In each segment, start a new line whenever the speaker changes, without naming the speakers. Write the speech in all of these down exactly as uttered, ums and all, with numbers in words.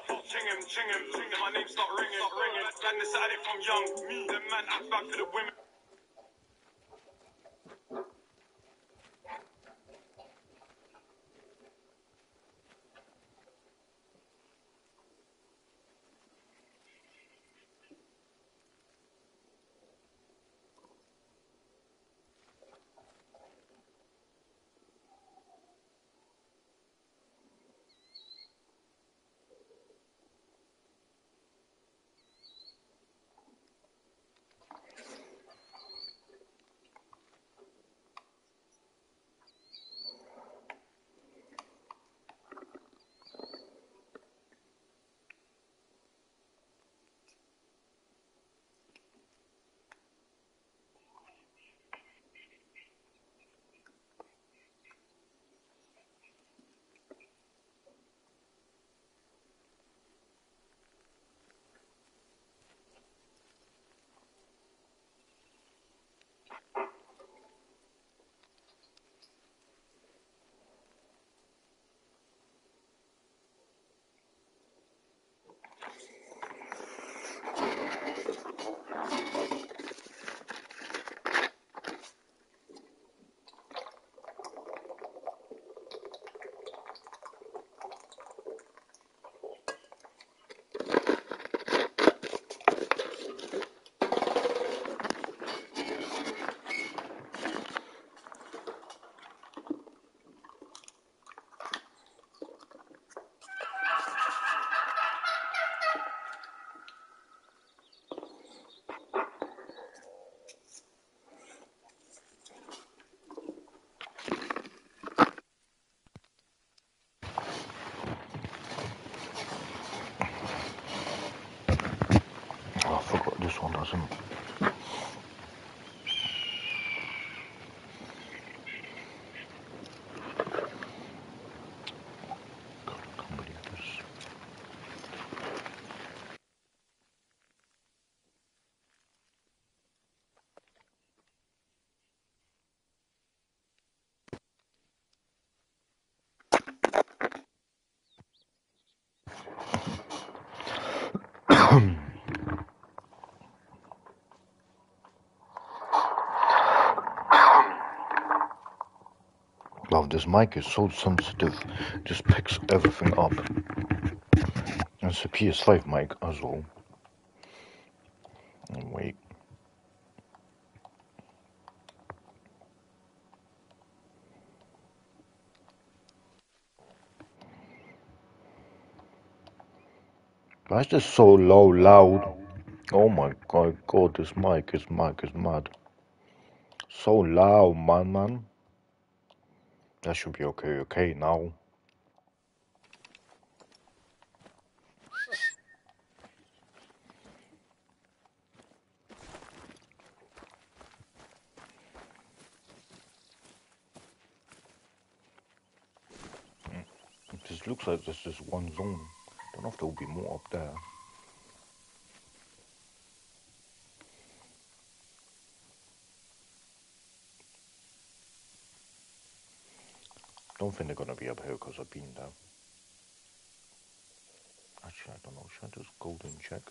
Ching him, ching him, ching him. My name start ringing, ringing. Man decided it from young. Me, the man act back for the women.
Oh, I forgot this one doesn't. God, I can't believe this. Love, this mic is so sensitive, just picks everything up. And it's a P S five mic as well. And wait. Why is this so low, loud? Oh my god, god, this mic, this mic is mad. So loud, man, man. That should be okay, okay, now. It just looks like there's just one zone. Don't know if there'll be more up there. Don't think they're gonna be up here because I've been there. Actually, I don't know. Should I just go and check?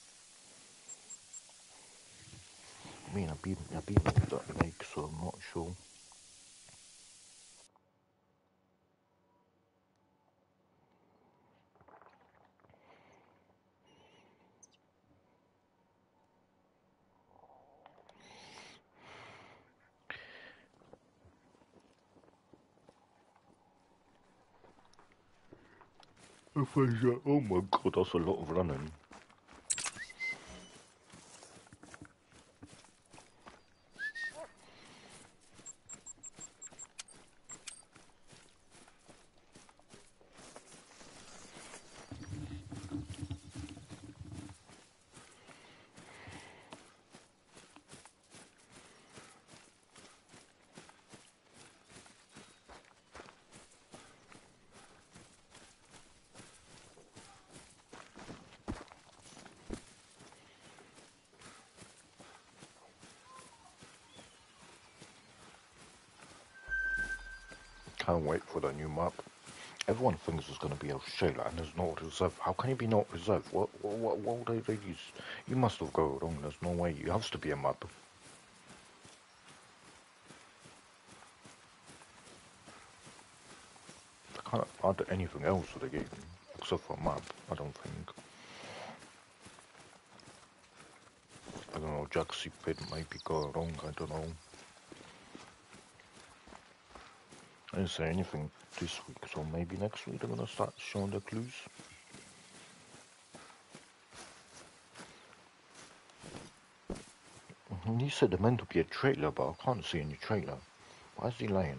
I mean, I've been, I've been over that lake, so I'm not sure. Oh my god, that's a lot of running. Can't wait for the new map. Everyone thinks there's going to be a trailer and there's no reserve. How can it be not reserved? What, what, what, what would they use? You must have gone wrong. There's no way. It has to be a map. I can't add anything else to the game except for a map, I don't think. I don't know, Jaxi Pit might be going wrong, I don't know. I didn't say anything this week, so maybe next week they're gonna start showing the clues. He said there meant to be a trailer, but I can't see any trailer. Why is he lying?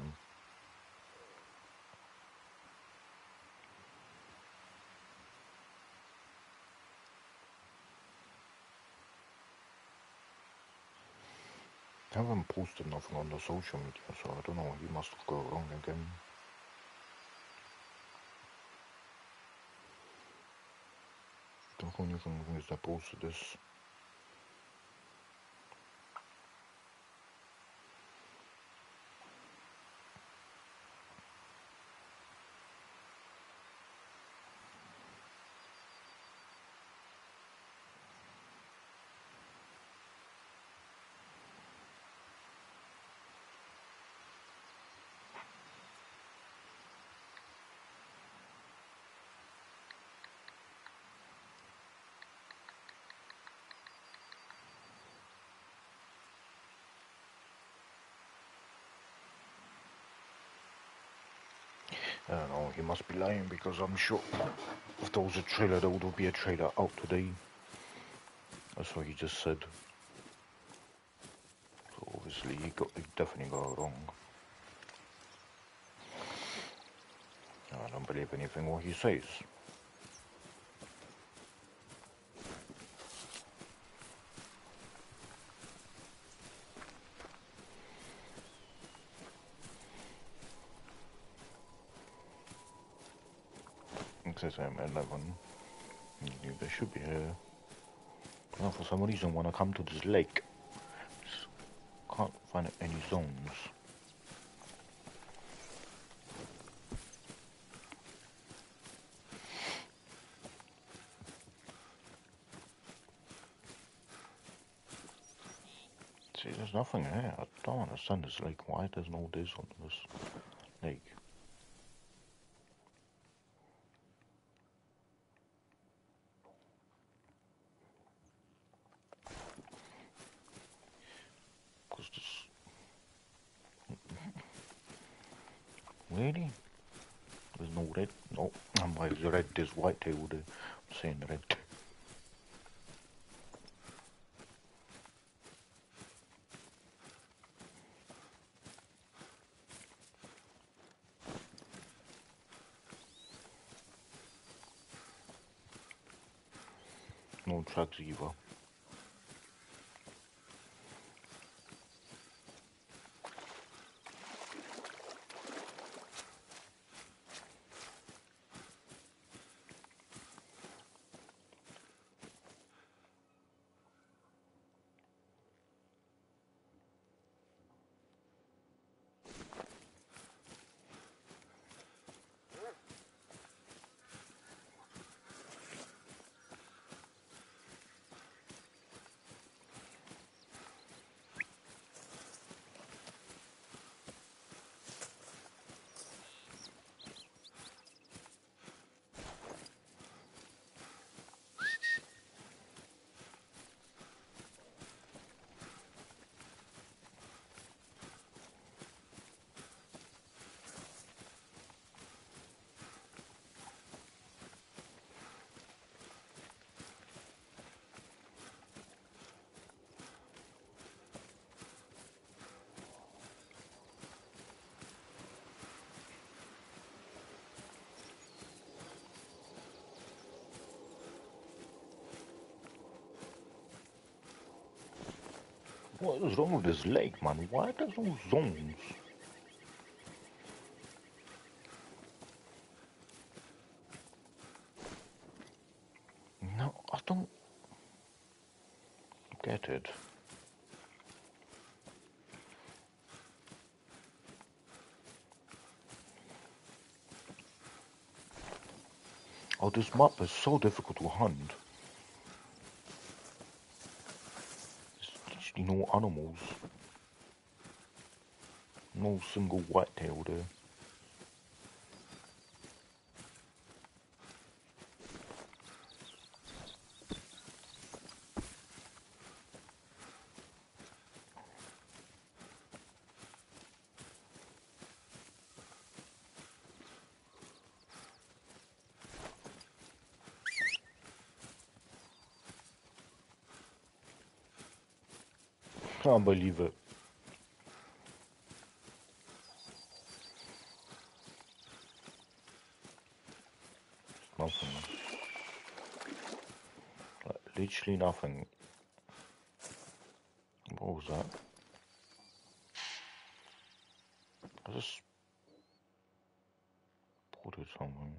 I haven't posted nothing on the social media, so I don't know, he must go wrong again. The only thing is I posted this. I don't know, he must be lying because I'm sure if there was a trailer, there would be a trailer out today. That's what he just said. So obviously he got he definitely got it wrong. I don't believe anything what he says. It says I'm eleven. There should be a... Oh, for some reason when I come to this lake, can't find any zones. See, there's nothing here. I don't understand this lake. Why there's no this on this lake? Because this... Really? There's no red? No. I'm like, the red, there's white table there. I'm saying red. No tracks either. What is wrong with this lake, man? Why there's no zones? No, I don't get it. Oh, this map is so difficult to hunt. There's literally no animals. No single whitetail there. Can't believe it. Nothing. Like, literally nothing. What was that? I just spotted something.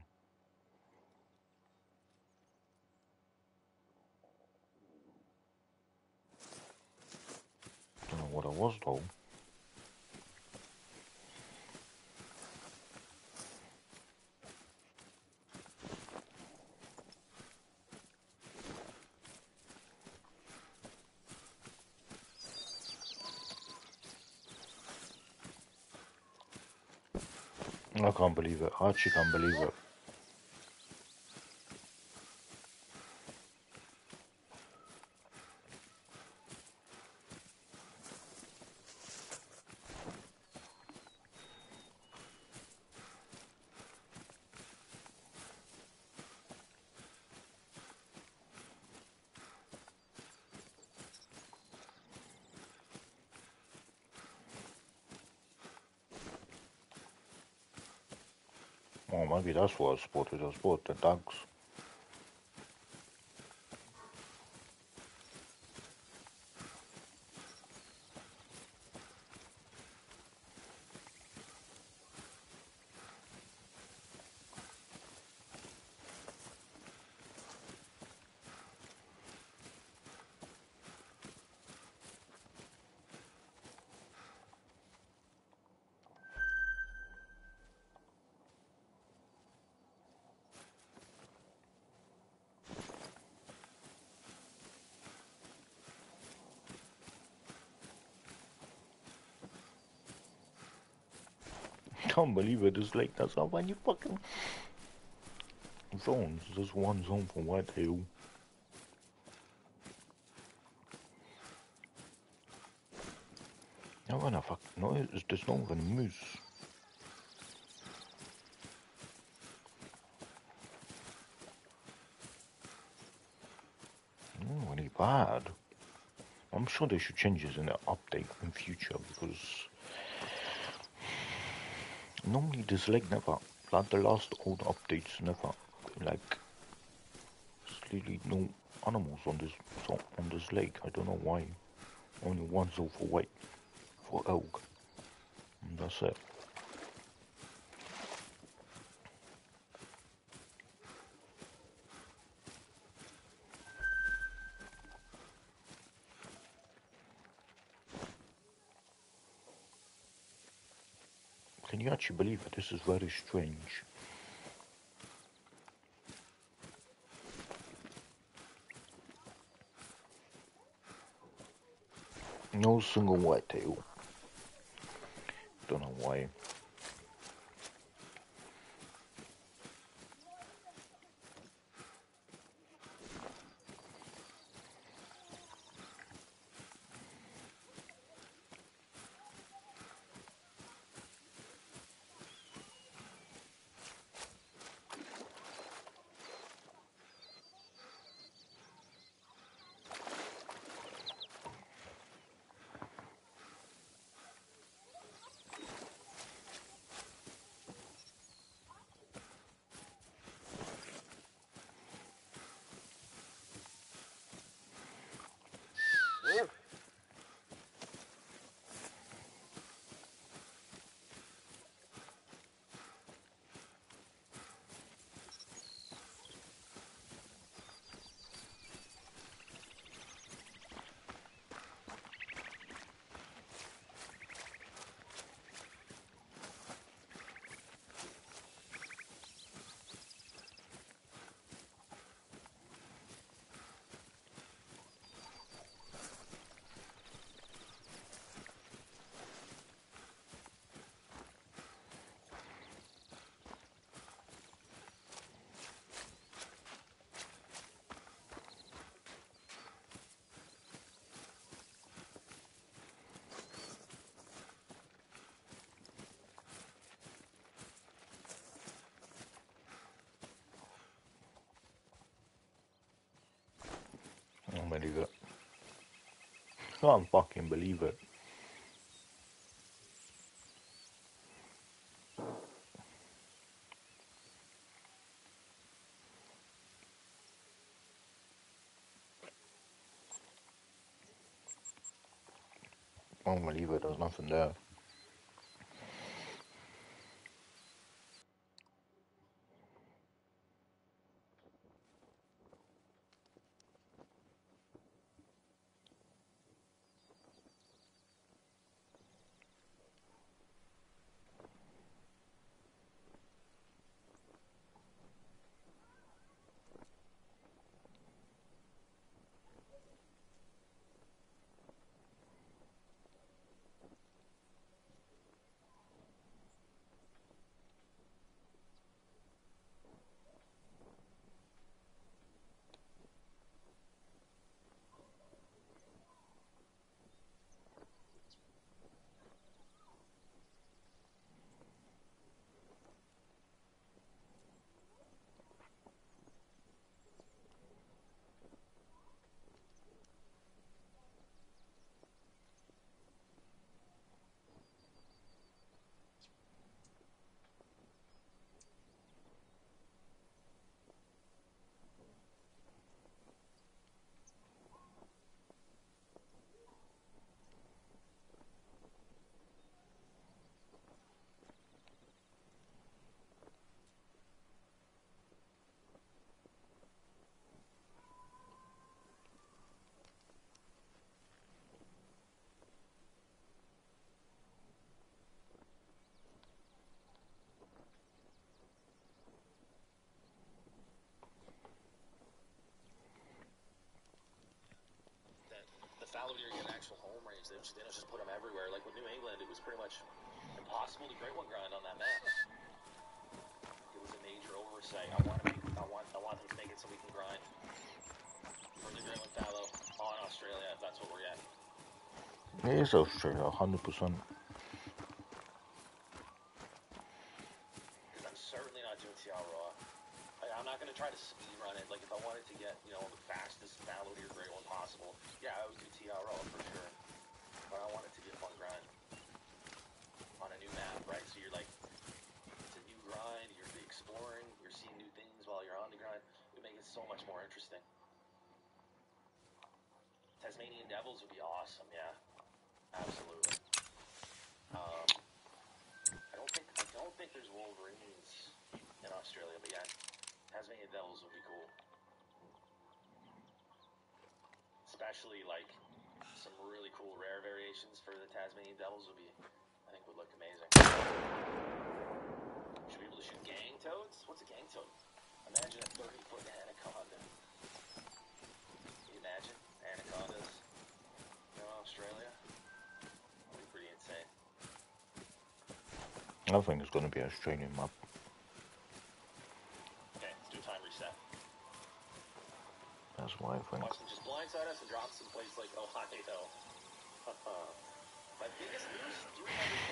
Don't know what it was though. I can't believe it. I actually can't believe it. Oh, maybe that's what I spotted. I spotted the dogs. Can't believe it. This lake that's not many fucking zones. There's one zone for whitetail. No one fuck no, there's no even moose. No, really bad. I'm sure they should change this in the update in future because normally this lake never, like the last old updates never, like there's really no animals on this on this lake. I don't know why. Only one zone for white, for elk, and that's it. Can you actually believe it? This is very strange. No single whitetail. Don't know why. believe it. Can't fucking believe it. Can't believe it. There's nothing there.
Fallow deer get an actual home range. They don't just put them everywhere. Like with New England, it was pretty much impossible to great one grind on that map. It was a major oversight. I want to make, I want, I want them to make it so we can grind for the great one fallow on Australia. If that's what we're at.
It is Australia, one hundred percent.
Because I'm certainly not doing T R raw. Like, I'm not going to try to speed run it. Like if I wanted to get, you know, the fastest fallow deer great one possible, yeah, I would do T R raw for sure. But I want it to be a fun grind on a new map, right? So you're like, it's a new grind, you're exploring, you're seeing new things while you're on the grind. It would make it so much more interesting. Tasmanian Devils would be awesome, yeah. Absolutely. Um, I don't think I don't think there's Wolverines in Australia, but yeah, Tasmanian Devils would be cool. Especially like some really cool rare variations for the Tasmanian Devils would be, I think, would look amazing. Should we be able to shoot gang toads? What's a gang toad? Imagine a thirty foot anaconda. Can you imagine anacondas in Australia? That'd be pretty insane.
I think it's going to be an Australian map.
Okay, let's do a time reset.
That's what I think.
Watch them just blindside us and drop us in place like Ohio. My biggest news, do you remember